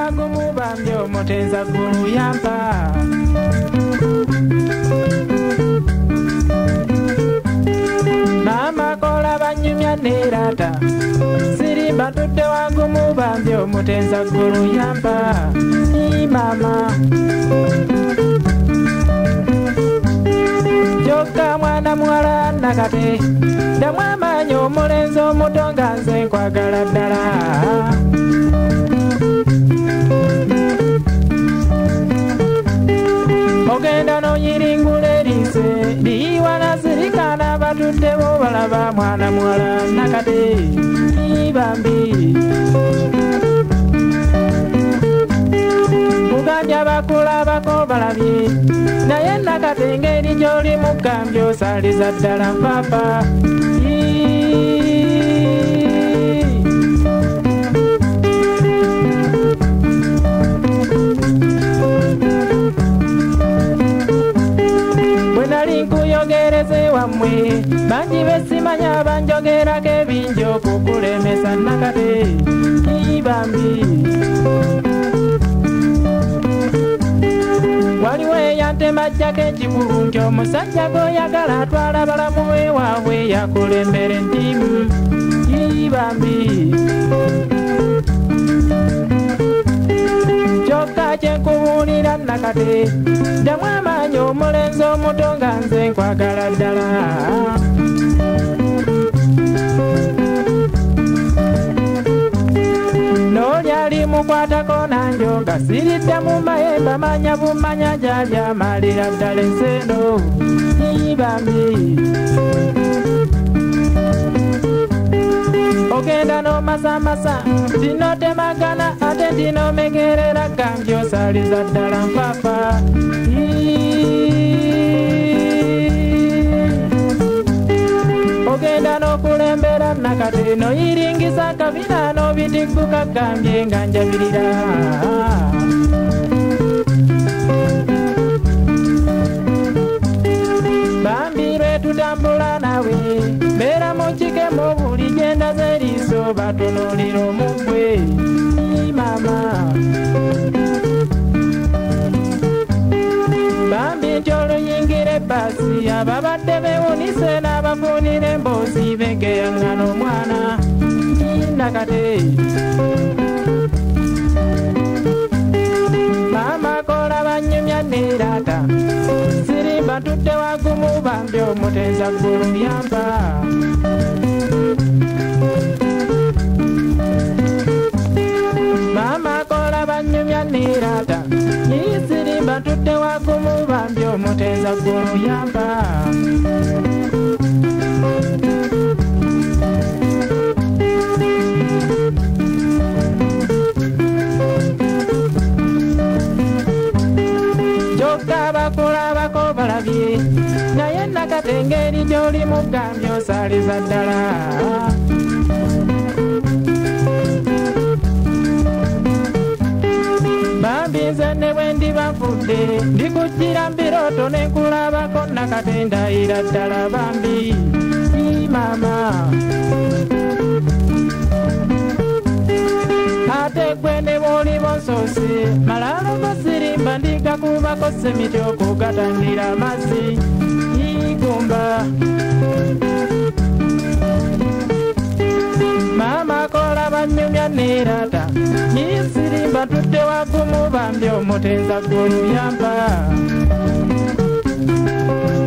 wagumu bambyo mutenza gulu yampa. Mama kola banyumya nerata sirimba tudde wagumu bambyo mutenza gulu yampa. Mama joka mwana mwala nakate ndamwamanyi omulenzi omuto nga nze nkwagala ddala. Ogenda noyiringula erise liwana sirikana batuddewo balaba mwana mwala nakate bambi. Muganja bakulabako balabye naye nakate engeri gy'oli mugambye osaliza ddala papa. Bwe nali nkuyogereze wammwe bangi besimanya banjogerako ebingi okukulemesa nakate bambi. Waliwo eyantemajjako ekikulu nti omusajja gw'oyagala atwala balamu ewaabwe yakulembera entimu bambi. Kyokka kyenkubuulira nakate ddamu amaanyi omulenzi omuto nga nze nkwagala ddala. N'oli ali mukwatako nanjoga siridde mu mayembe amanya bumanya gy'ali amalira ddala enseno bambi. Ogenda n'omasamasa dino temagana ate dino megerera gambye osaliza ddala mpapa. Ogenda n'okulembera nakate noyiringisa kabina n'obitigguka gambye nga njabirira. Bambi lwe tutambula nawe beera mu kikemo buli gyenda z'eriiso batunuulira omugwe mama. Bambi nti oluyingira ebbaasi ababadde bewunise n'abafunira emboozi begeyaŋŋana omwana nakate. Mama kola banyumya nerata sirimba tudde wagumu bambyo mutenza gulu yampa. Mama kola banyumya nerata sirimba tudde wagumu bambyo mutenza gulu yampa. Kyokka bakulabako balabye naye nakate engeri gy'oli mugambye osaliza ddala. Bambi nze ne bwe ndiba nfudde ndikujjira mbirooto ne nkulabako nakate ndayira ddala bambi mama. Ate gwe ne bw'oli bonsoosi malaalo gosirimba ndigakubako semiti okugatangira amazzi igumba. Mama kola banyumya nerata nisirimba tudde wagumu bambye omutenza gulu yampa.